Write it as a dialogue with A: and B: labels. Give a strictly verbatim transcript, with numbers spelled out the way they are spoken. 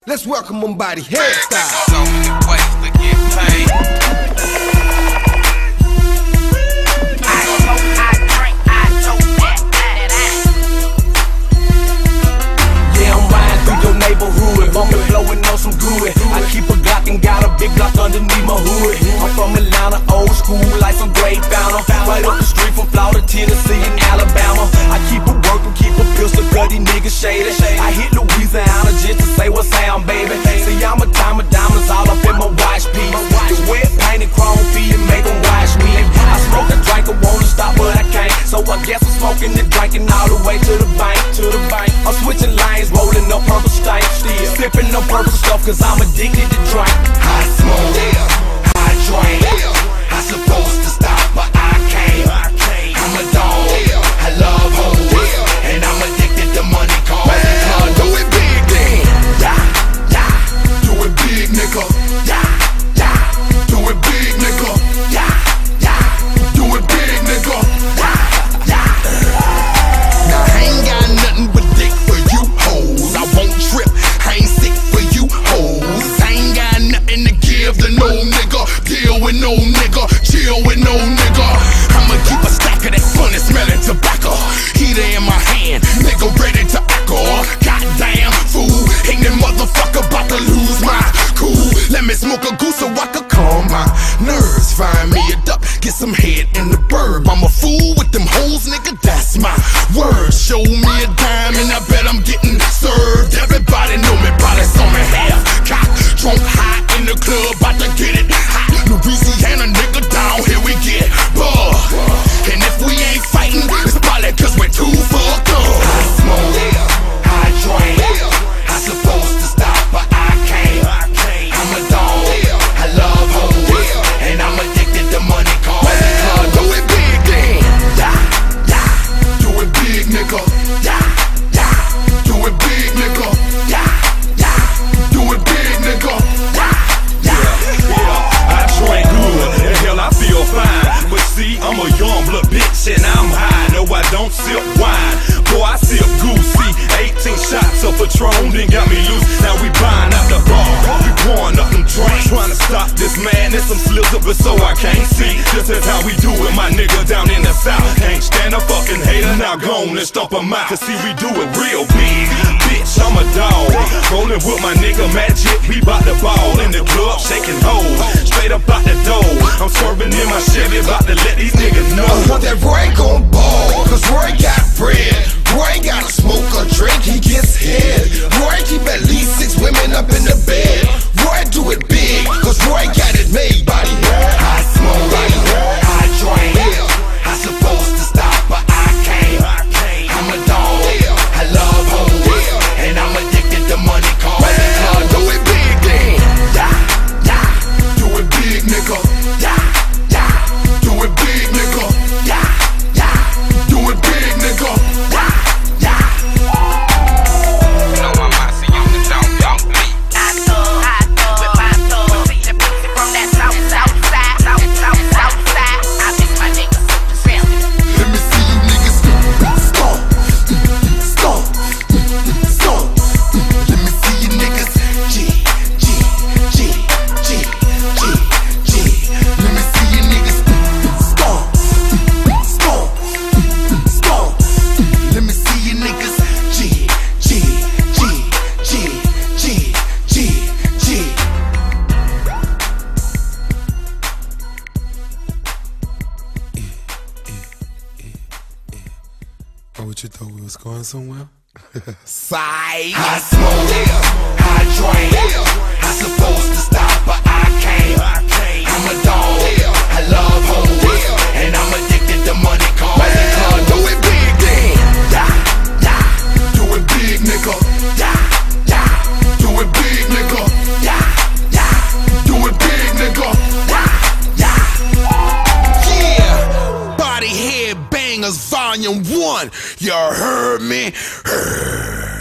A: Let's welcome them by the hairstyle.
B: So many ways to get paid.
C: I smoke, I drink, I tote that, that, that.
D: Yeah, I'm riding through your neighborhood, bumping, blowing on some good. I keep a Glock and got a big block underneath my hood. I'm from Atlanta, old school, like some great founder. Right up the street from Florida, Tennessee, and Alabama. I keep it working, keep a pistol, cause these niggas shady. I hit Louisiana just to say what's sound, baby. See, I'm a time of diamonds all up in my watch piece. The wet painted chrome feet and make them watch me. I smoke a drink, I wanna stop, but I can't. So I guess I'm smoking and drinking all the way to the bank, to the bank. I'm switching lanes, rolling up purple stank. Still sipping no purple stuff, cause I'm addicted to drink.
E: I smoke, I drink. I supposed to stop, but I can't. I'm a dog, I love hoes, and I'm addicted to money calls. Do it big then, yeah, yeah. Do it big, nigga, yeah, yeah. Do it big, nigga, yeah, yeah. Do it big, nigga, yeah, yeah. Now I ain't got nothing but dick for you hoes. I won't trip, I ain't sick for you hoes. I ain't got nothing to give to no nigga. Deal with no nigga, chill with no nigga. I'ma keep a stack of that funny smelling tobacco. Heater in my hand, nigga ready to echo. Goddamn fool, ain't that motherfucker about to lose my cool. Let me smoke a goose so I can calm my nerves. Find me a duck, get some head in the burb. I'm a fool with them hoes, nigga, that's my word. Show me a dime and I bet I'm getting served. Everybody know me, probably saw me half cock, drunk high in the club, about to get it hot. Louisiana nigga down, here we get buh. And if we ain't fighting, it's probably cause we're too fucked up. I smoke, I drink, I supposed to stop, but I can't. I'm a dog, I love hoes, and I'm addicted to money calls. Do it big then, yeah, yeah. Do it big, nigga, yeah, yeah. Do it big, nigga, yeah, yeah. Do it big, nigga, yeah, yeah.
F: Yeah, I drink good, and hell I feel fine. But see, I'm a young blood bitch and I'm high. No, I don't sip wine, boy I sip goosey. Eighteen shots of Patron, then got me loose. Now we buying out the bar, we pouring up them drinks. Trying to stop this madness, some slips of it so I can't see. This is how we do it, my nigga down in the south. Can't stand a fucking hater, now gone and stomp him out. Cause see we do it real big, bitch I'm a dog. Rolling with my nigga Magic, we bout to ball. In the club, shaking hoes, straight up out the door. I'm swerving in my Chevy, about to let these niggas know.
E: I want that Roy gon' ball, cause Roy got bread. Roy gotta smoke or drink, he gets head. Roy keep at least six women up in the bed. Roy do it big, cause Roy got it made. Body, I smoke, body, I drink. I supposed to stop, but I can't. I'm a dog, I love hoes, and I'm addicted to money calls. Do it big then, yeah, yeah. Do it big, nigga, yeah, yeah. Do it big, nigga, yeah, yeah. Do it big, nigga, yeah, yeah.
B: You know my mossy on the don't don't me.
C: I thug, I thug with my thug. See the pussy from that south, south side, south, south, south side. I miss my nigga super tramp.
E: Let me see you niggas stomp, stomp, stomp. Let me see you niggas G, G, G, G, G, G. Let me see you niggas stomp, stomp, stomp. Let me see you niggas G, G, G, G, G, G, G.
A: Oh, what you thought we was going somewhere?
E: Side. I smoke, I drink. I supposed to stop, but I can't. I'm a dog, I love hoes, and I'm addicted to money calls. Do it big then, yeah, yeah. Do it big, nigga, yeah, yeah. Do it big, nigga, yeah, yeah. Do it big, nigga, yeah, yeah. Yeah, Body Head Bangers Volume One. You heard me? Heard.